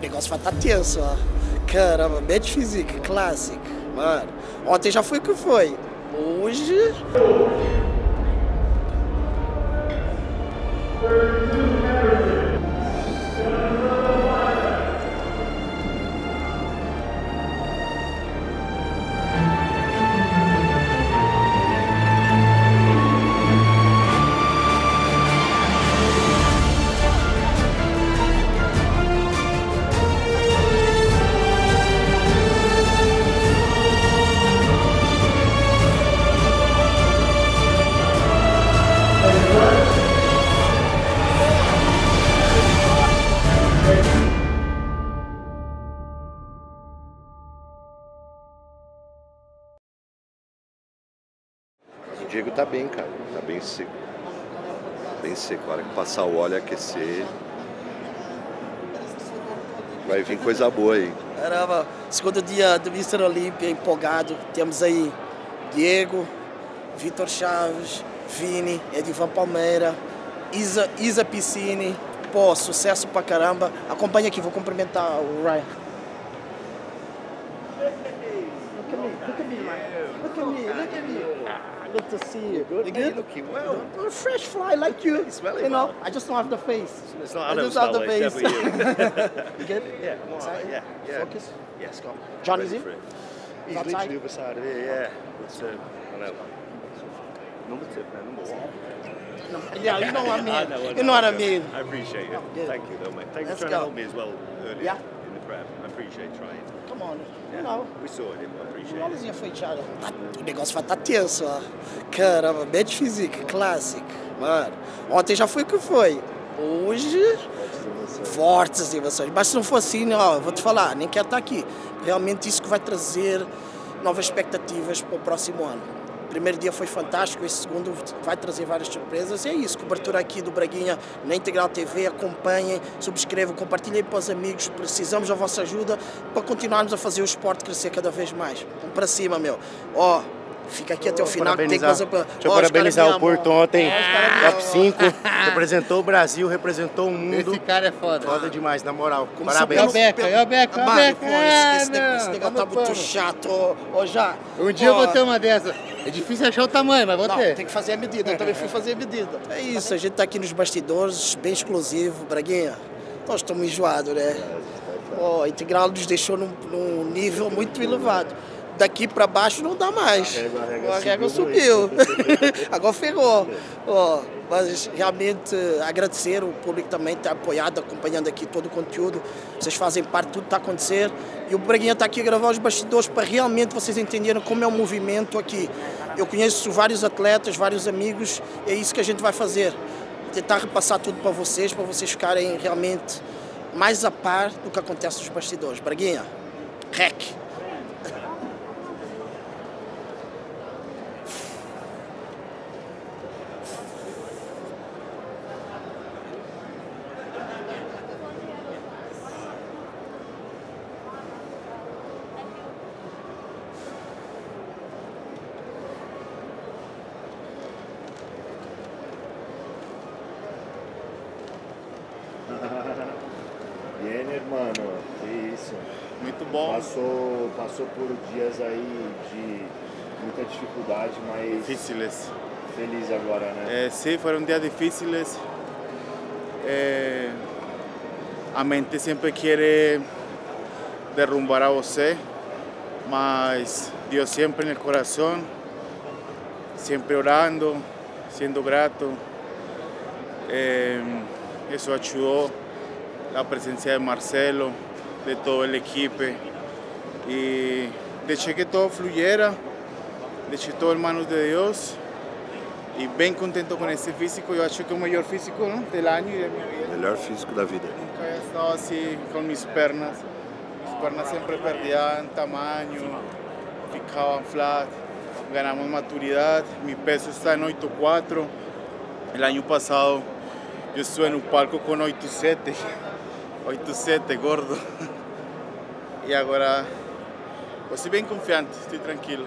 negócio vai estar tenso, ó. Caramba, match physique, classic. Mano, ontem já foi o que foi. Hoje... O Diego tá bem, cara. Tá bem seco. Bem seco. A hora que passar o óleo e aquecer, vai vir coisa boa aí. Caramba, segundo dia do Mr. Olímpia, empolgado. Temos aí Diego, Vitor Chaves, Vini, Edivan Palmeira, Isa Piscine. Pô, sucesso pra caramba. Acompanha aqui, vou cumprimentar o Ryan. Look at me, look at me, man. Look at me, look at me. Good to see you. Good, You man. good? Looking well. You're a fresh fly like you. You smelling You know, well. I just don't have the face. It's not, I don't smell like it's definitely you. You good? Yeah, I'm all right, yeah, yeah. Focus. Yeah, Scott. Johnny's Ready in? for it. He's Outside? literally the other side of here, yeah. But, I know. Number 2, man, number 1. Yeah, you know what I mean. I know, You know what I mean. I appreciate it. Good. Thank you, though, mate. Thank you Let's for trying go. to help me as well earlier Yeah. in the prep. I appreciate trying. Come on, Yeah. you know. We sorted it, but I appreciate Uma it. luzinha fechada. O negócio vai estar tenso, ó. Caramba, match physique, classic. Mano, ontem já foi o que foi. Hoje, fortes emoções. Mas se não for assim, ó, eu vou te falar, nem quero estar aqui. Realmente isso que vai trazer novas expectativas para o próximo ano. O primeiro dia foi fantástico, esse segundo vai trazer várias surpresas. E é isso, cobertura aqui do Braguinha na Integral TV. Acompanhem, subscrevam, compartilhem para os amigos. Precisamos da vossa ajuda para continuarmos a fazer o esporte crescer cada vez mais. Vamos para cima, meu. Ó, fica aqui até o final que tem coisa para... Deixa eu parabenizar o Porto ontem, top 5, representou o Brasil, representou o mundo. Esse cara é foda. Foda demais, na moral. Como Parabéns. E o Beca, Mano, pô, esse meu, negócio tá muito chato, ô já. Um dia eu vou ter uma dessa. É difícil achar o tamanho, mas vou Não, ter. tem que fazer a medida, eu também fui fazer a medida. É isso, a gente tá aqui nos bastidores, bem exclusivo, Braguinha. Nós estamos enjoados, né? Pô, a Integral nos deixou num nível muito elevado. Daqui para baixo não dá mais. A régua subiu. Agora ferrou. Ó, mas realmente agradecer o público também está apoiado, acompanhando aqui todo o conteúdo. Vocês fazem parte de tudo que está a acontecer. E o Braguinha está aqui a gravar os bastidores para realmente vocês entenderem como é o movimento aqui. Eu conheço vários atletas, vários amigos, é isso que a gente vai fazer. Tentar repassar tudo para vocês ficarem realmente mais a par do que acontece nos bastidores. Braguinha, rec. Bien, hermano, que isso. Muito bom. Passou por dias aí de muita dificuldade, mas Difíciles. feliz agora, né? Sí, fueron días difíciles. A mente siempre quiere derrumbar a você, mas Dios siempre en el corazón, siempre orando, siendo grato. Eso ayudó la presencia de Marcelo, de todo el equipo, y dejé que todo fluyera, dejé todo en manos de Dios. E bem contento com esse físico, eu acho que é o melhor físico, não? Do ano e da minha vida. Melhor físico da vida. Nunca he estado assim com minhas pernas. Minhas pernas sempre perdiam tamanho, ficavam flat, ganhamos maturidade. Meu peso está em 8.4. O ano passado eu estive no palco com 8.7. 8.7, gordo. E agora, estou bem confiante, estou tranquilo.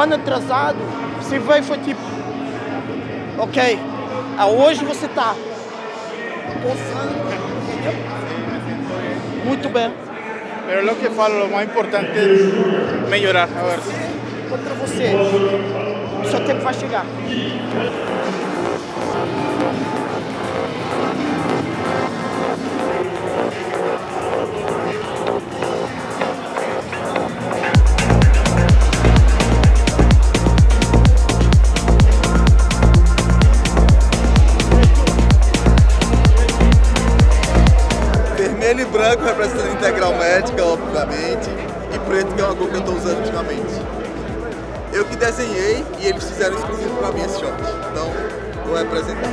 ano atrasado, você veio e foi tipo, ok, hoje você tá posando, muito bem. Pero lo que falo, lo más importante es melhorar, a ver. Contra você, o seu tempo vai chegar. Vermelho e branco representando Integral Médica, obviamente, e preto que é uma cor que eu estou usando ultimamente. Eu que desenhei e eles fizeram exclusivo para mim esse short, então vou representar.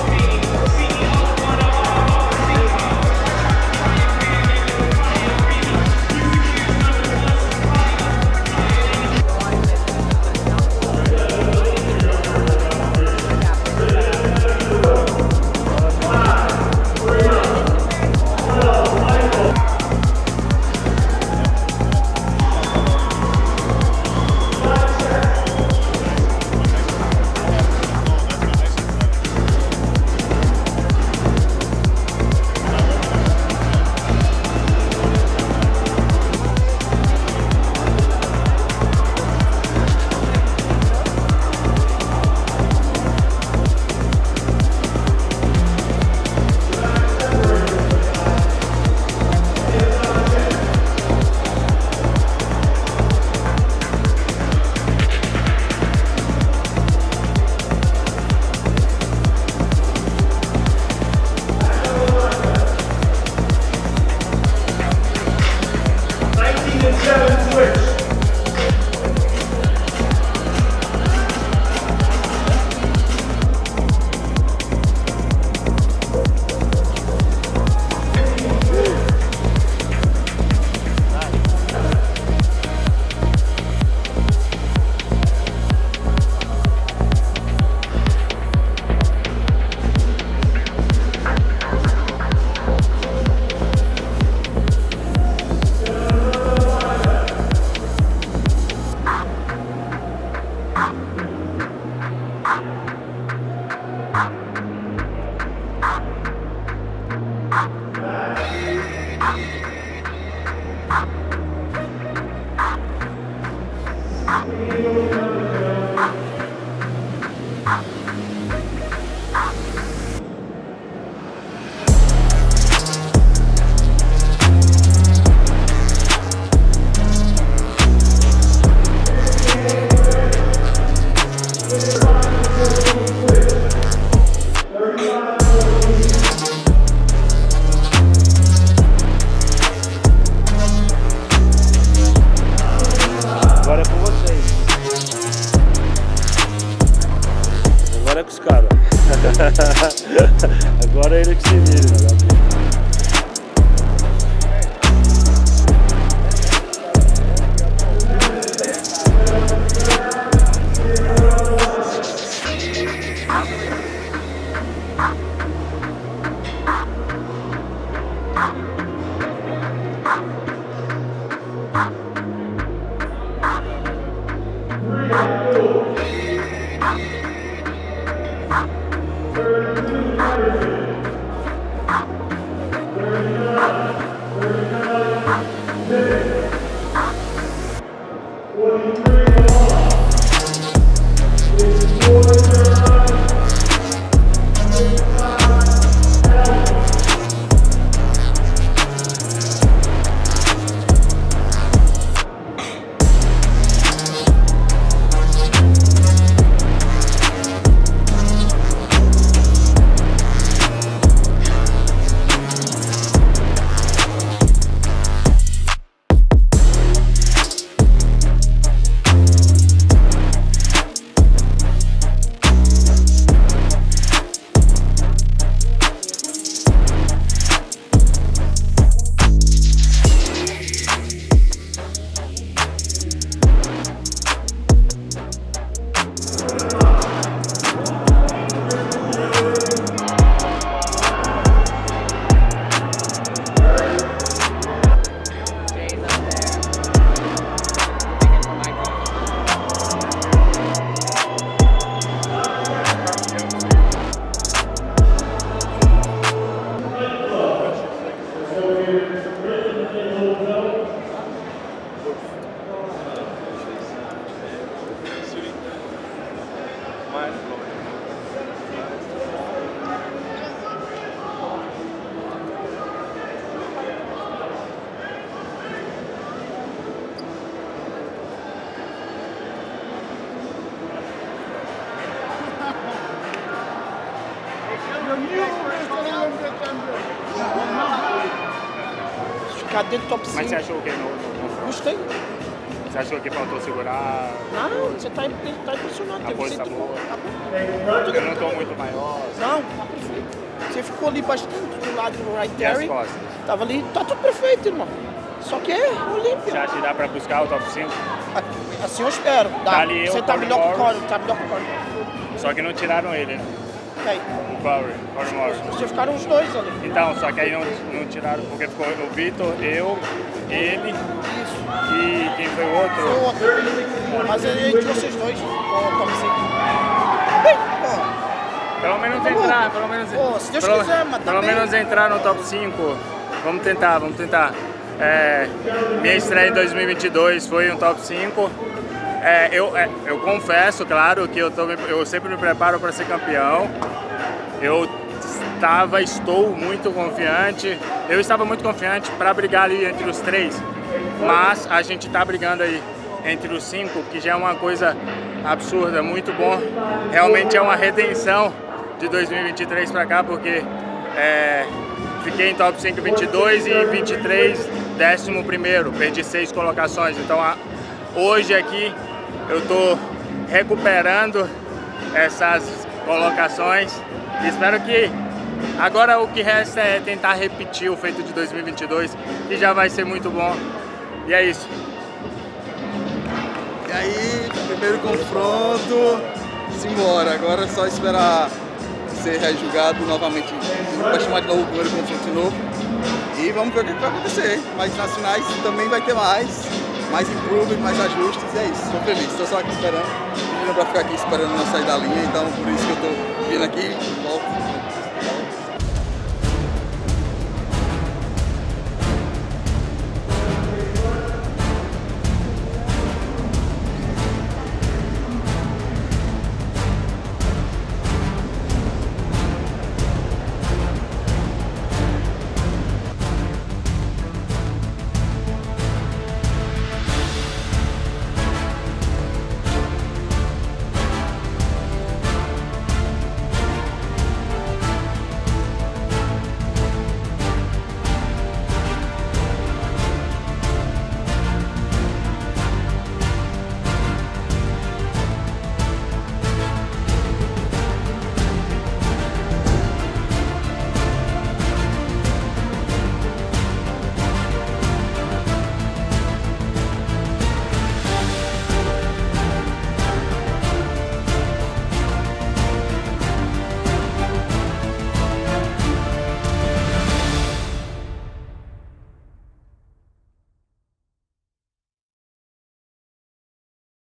Agora é com vocês. Agora é com os caras. Agora é ele que se vira, né? Ficar dentro do top 5. Mas você achou o que no Gostei. Você achou que faltou segurar? Não, você tá impressionado. A coisa tá boa. Tá bom. Eu não tô muito maior. Não, tá perfeito. Você ficou ali bastante do lado do right E as Terry. costas? Tava ali, tá tudo perfeito, irmão. Só que é Olímpia. Você acha que dá pra buscar o top 5? Assim eu espero. Dá. Tá ali Você eu, tá Corey melhor que o Morris. Corey, tá melhor que o Corey. Só que não tiraram ele, né? Aí, O Corey Morris. você ficaram os dois ali. Então, só que aí não tiraram, porque ficou o Vitor, eu, ele e quem foi o outro? Foi o outro. Mas entre vocês dois, o top 5. Bem, pô. Pelo menos Tá bom. entrar, pelo menos. Pô, se Deus quiser, mas tá pelo bem. menos entrar no top 5. Vamos tentar. Minha estreia em 2022 foi um top 5. Eu confesso, claro, que eu sempre me preparo para ser campeão. Estou muito confiante. Eu estava muito confiante para brigar ali entre os 3, mas a gente está brigando aí entre os 5, que já é uma coisa absurda, muito bom. Realmente é uma redenção de 2023 para cá, porque fiquei em top 5 em 22 e 23, 11º, perdi 6 colocações. Então hoje aqui eu estou recuperando essas colocações e espero que agora o que resta é tentar repetir o feito de 2022, que já vai ser muito bom. E é isso. E aí, primeiro confronto, simbora. Agora é só esperar ser rejulgado novamente, vai chamar de novo o primeiro confronto de novo. E vamos ver o que vai acontecer. Mas nas finais também vai ter mais improvements, mais ajustes, e é isso. Estou feliz, estou só aqui esperando. Pedindo para ficar aqui esperando não sair da linha, então por isso que eu estou vindo aqui, volto.